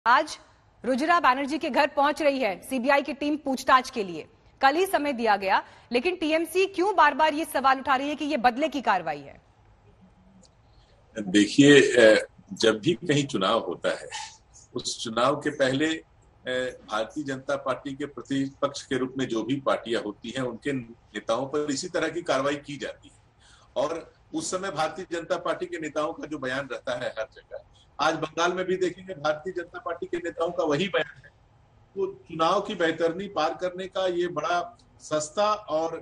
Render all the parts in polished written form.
आज रुजिरा बनर्जी के घर पहुंच रही है सीबीआई की टीम पूछताछ के लिए। कल ही समय दिया गया, लेकिन टीएमसी क्यों बार बार ये सवाल उठा रही है कि ये बदले की कार्रवाई है? देखिए, जब भी कहीं चुनाव होता है, उस चुनाव के पहले भारतीय जनता पार्टी के प्रतिपक्ष के रूप में जो भी पार्टियां होती हैं, उनके नेताओं पर इसी तरह की कार्रवाई की जाती है। और उस समय भारतीय जनता पार्टी के नेताओं का जो बयान रहता है हर जगह, आज बंगाल में भी देखेंगे भारतीय जनता पार्टी के नेताओं का वही बयान है। तो चुनाव की बेहतरनी पार करने का ये बड़ा सस्ता और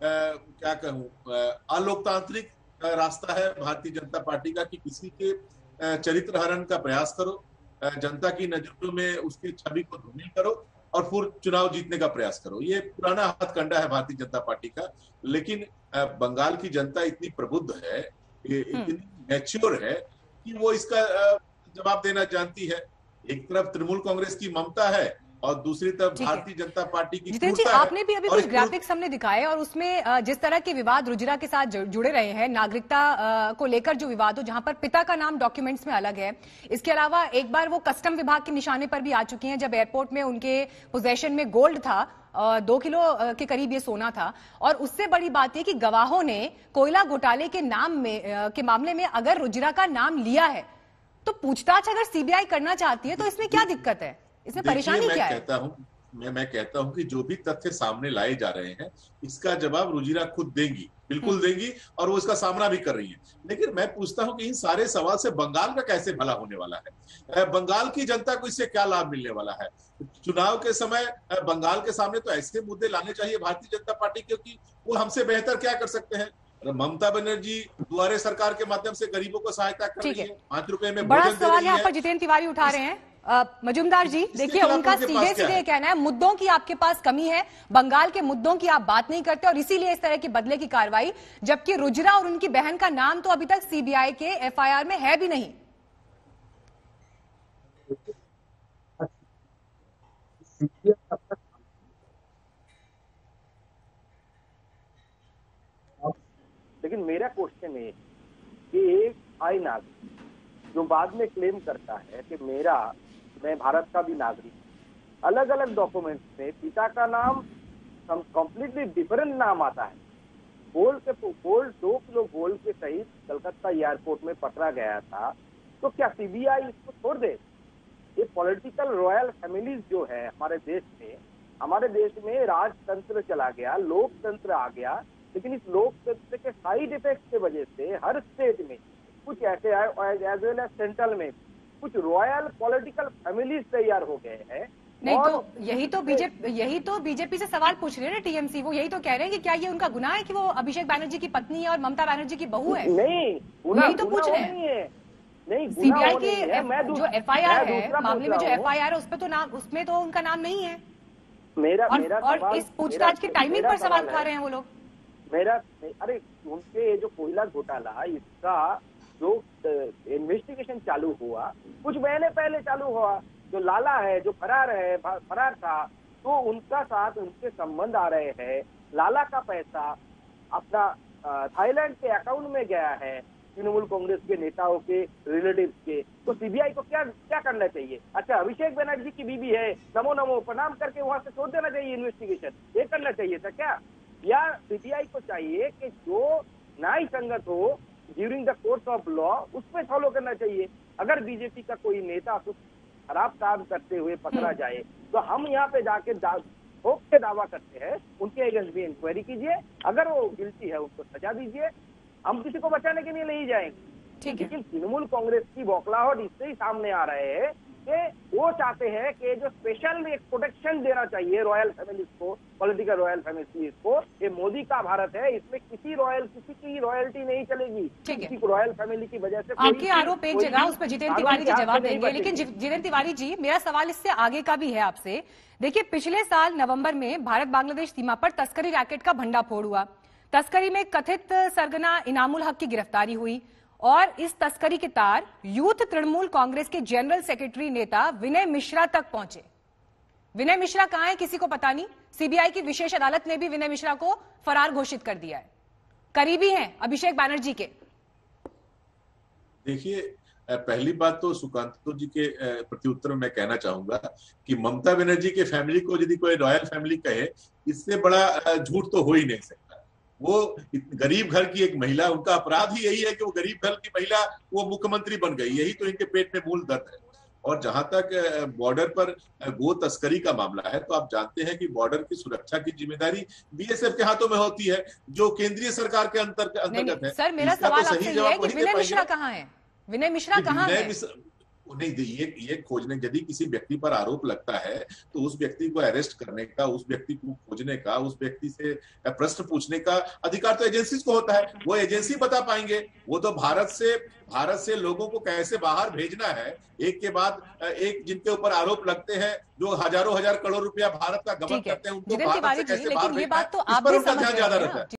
क्या कहूं, अलोकतांत्रिक रास्ता है भारतीय जनता पार्टी का कि किसी के चरित्र हरण का प्रयास करो, जनता की नजरों में उसकी छवि को धूमिल करो और फिर चुनाव जीतने का प्रयास करो। ये पुराना हथकंडा है भारतीय जनता पार्टी का। लेकिन बंगाल की जनता इतनी प्रबुद्ध है, इतनी मैच्योर है कि वो इसका जवाब देना जानती है। एक तरफ तृणमूल कांग्रेस की ममता है और दूसरी तरफ भारतीय जनता पार्टी की जितेंद्र जी, आपने भी अभी कुछ ग्राफिक्स हमने दिखाए और उसमें जिस तरह के विवाद रुजिरा के साथ जुड़े रहे हैं, नागरिकता को लेकर जो विवाद हो, जहां पर पिता का नाम डॉक्यूमेंट्स में अलग है। इसके अलावा एक बार वो कस्टम विभाग के निशाने पर भी आ चुकी हैं, जब एयरपोर्ट में उनके पोजेशन में गोल्ड था, 2 किलो के करीब ये सोना था। और उससे बड़ी बात यह कि गवाहों ने कोयला घोटाले के के मामले में अगर रुजिरा का नाम लिया है, तो पूछताछ अगर सीबीआई करना चाहती है तो इसमें क्या दिक्कत है? इसमें परेशानी क्या है? मैं कहता हूं कि जो भी तथ्य सामने लाए जा रहे हैं, इसका जवाब रुजिरा खुद देंगी, बिल्कुल देंगी, और वो इसका सामना भी कर रही है। लेकिन मैं पूछता हूं कि इन सारे सवाल से बंगाल का कैसे भला होने वाला है? बंगाल की जनता को इससे क्या लाभ मिलने वाला है? चुनाव के समय बंगाल के सामने तो ऐसे मुद्दे लाने चाहिए भारतीय जनता पार्टी, क्योंकि वो हमसे बेहतर क्या कर सकते हैं। ममता बनर्जी दुआरे सरकार के माध्यम से गरीबों को सहायता कर रही है, 5 रुपए में बड़ा सवाल यहाँ पर जितेंद्र तिवारी उठा रहे हैं। मजूमदार जी, देखिए, उनका सीधे सीधे कहना है मुद्दों की आपके पास कमी है, बंगाल के मुद्दों की आप बात नहीं करते और इसीलिए इस तरह की बदले की कार्रवाई, जबकि रुजिरा और उनकी बहन का नाम तो अभी तक सीबीआई के एफआईआर में है भी नहीं। लेकिन मेरा क्वेश्चन है कि एक आई नागरिक जो बाद में क्लेम करता है कि मैं भारत का भी नागरिक, अलग अलग डॉक्यूमेंट्स में पिता का नाम कंप्लीटली डिफरेंट नाम आता है। गोल्ड 2 किलो गोल्ड के सहित कलकत्ता एयरपोर्ट में पकड़ा गया था, तो क्या सीबीआई इसको छोड़ दे? ये पॉलिटिकल रॉयल फैमिलीज जो है हमारे देश में राजतंत्र चला गया, लोकतंत्र आ गया, लेकिन इस लोकतंत्र के साइड इफेक्ट की वजह से हर स्टेट में कुछ ऐसे एज वेल एज सेंट्रल में कुछ रॉयल पॉलिटिकल फैमिलीज तैयार हो गए हैं। नहीं तो यही तो बीजेपी से सवाल पूछ रहे हैं ना टीएमसी। वो यही तो कह रहे हैं कि क्या ये उनका गुनाह है कि वो अभिषेक बैनर्जी की पत्नी है और ममता बनर्जी की बहू है? नहीं, यही तो पूछ रहे हैं। नहीं, सीबीआई की जो एफआईआर है, मामले में जो एफआईआर है, उसमें तो उनका नाम नहीं है। और इस पूछताछ की टाइमिंग पर सवाल उठा रहे हैं वो लोग। अरे उनके जो कोयला घोटाला, इसका जो इन्वेस्टिगेशन चालू हुआ कुछ महीने पहले चालू हुआ, जो लाला है, जो फरार था, तो उनका साथ उनके संबंध आ रहे हैं। लाला का पैसा अपना थाईलैंड के अकाउंट में गया है, तृणमूल कांग्रेस के नेताओं के रिलेटिव्स के। तो सीबीआई को क्या करना चाहिए? अच्छा, अभिषेक बनर्जी की बीबी है, नमो प्रणाम करके वहां से छोड़ देना चाहिए इन्वेस्टिगेशन, ये करना चाहिए था क्या? या सीबीआई को चाहिए कि जो न्याय संगत हो during the course of law, उस पर फॉलो करना चाहिए। अगर बीजेपी का कोई नेता कुछ खराब काम करते हुए पकड़ा जाए, तो हम यहाँ पे जाके ठोक के दावा करते हैं उनके अगेंस्ट भी इंक्वायरी कीजिए, अगर वो गिल्टी है उनको सजा दीजिए, हम किसी को बचाने के लिए नहीं जाएंगे। लेकिन तृणमूल कांग्रेस की बौखलाहट इससे ही सामने आ रहे हैं कि वो चाहते हैं कि जो स्पेशल एक प्रोटेक्शन देना चाहिए रॉयल फैमिलीज को, पॉलिटिकल रॉयल फैमिलीज को। ये मोदी का भारत है, इसमें किसी की रॉयल्टी नहीं चलेगी, किसी को रॉयल फैमिली की वजह से। आपके आरोप एक जगह, उस पर जितेंद्र तिवारी जी जवाब देंगे, लेकिन जितेंद्र तिवारी जी, मेरा सवाल इससे आगे का भी है आपसे। देखिए, पिछले साल नवंबर में भारत बांग्लादेश सीमा पर तस्करी रैकेट का भंडाफोड़ हुआ। तस्करी में कथित सरगना इनामुल हक की गिरफ्तारी हुई और इस तस्करी के तार यूथ तृणमूल कांग्रेस के जनरल सेक्रेटरी नेता विनय मिश्रा तक पहुंचे। विनय मिश्रा कहां है किसी को पता नहीं। सीबीआई की विशेष अदालत ने भी विनय मिश्रा को फरार घोषित कर दिया है। करीबी हैं अभिषेक बैनर्जी के। देखिए, पहली बात तो सुकांतो जी के प्रत्युत्तर में मैं कहना चाहूंगा कि ममता बनर्जी के फैमिली को यदि कोई रॉयल फैमिली कहे, इससे बड़ा झूठ तो हो ही नहीं सकता। वो गरीब घर की एक महिला, उनका अपराध ही यही है कि वो गरीब घर की महिला वो मुख्यमंत्री बन गई, यही तो इनके पेट में मूल दर्द है। और जहां तक बॉर्डर पर गो तस्करी का मामला है, तो आप जानते हैं कि बॉर्डर की सुरक्षा की जिम्मेदारी बीएसएफ के हाथों में होती है, जो केंद्रीय सरकार के अंतर्गत है। सर, मेरा सवाल आपसे ये है कि विनय मिश्रा कहाँ है? विनय मिश्रा कहाँ है? नहीं, ये खोजने, यदि किसी व्यक्ति पर आरोप लगता है तो उस व्यक्ति को अरेस्ट करने का, उस व्यक्ति को खोजने का, उस व्यक्ति से प्रश्न पूछने का अधिकार तो एजेंसी को होता है। वो एजेंसी बता पाएंगे। वो तो भारत से लोगों को कैसे बाहर भेजना है, एक के बाद एक जिनके ऊपर आरोप लगते हैं, जो हजारों हजार करोड़ रुपया भारत का गबन करते हैं, उनको भारत से कैसे बाहर भेजना है, इस पर उनका ध्यान ज्यादा रहता है।